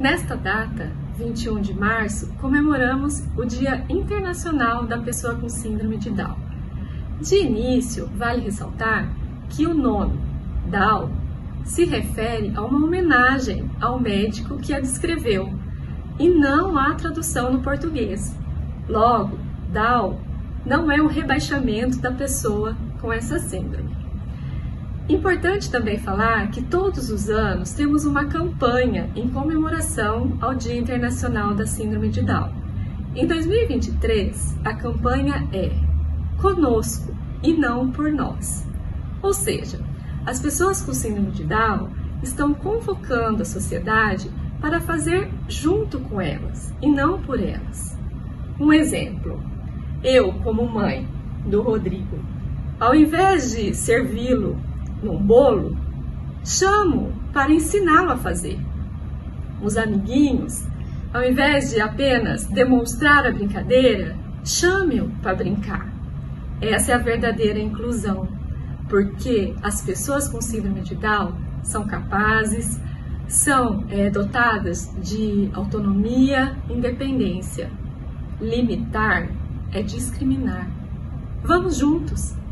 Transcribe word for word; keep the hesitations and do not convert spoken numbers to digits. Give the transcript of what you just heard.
Nesta data, vinte e um de março, comemoramos o Dia Internacional da Pessoa com Síndrome de Down. De início, vale ressaltar que o nome Down se refere a uma homenagem ao médico que a descreveu e não à tradução no português. Logo, Down não é um rebaixamento da pessoa com essa síndrome. Importante também falar que todos os anos temos uma campanha em comemoração ao Dia Internacional da Síndrome de Down. Em dois mil e vinte e três, a campanha é Conosco e não por nós. Ou seja, as pessoas com síndrome de Down estão convocando a sociedade para fazer junto com elas e não por elas. Um exemplo, eu como mãe do Rodrigo, ao invés de servi-lo num bolo, chamo para ensiná-lo a fazer. Os amiguinhos, ao invés de apenas demonstrar a brincadeira, chame-o para brincar. Essa é a verdadeira inclusão, porque as pessoas com síndrome de Down são capazes, são é, dotadas de autonomia e independência. Limitar é discriminar. Vamos juntos!